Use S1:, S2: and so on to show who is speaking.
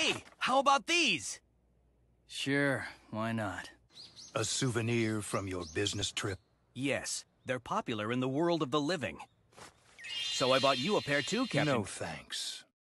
S1: Hey, how about these?
S2: Sure, why not?
S3: A souvenir from your business trip?
S1: Yes, they're popular in the world of the living. So I bought you a pair too, Captain.
S3: No thanks.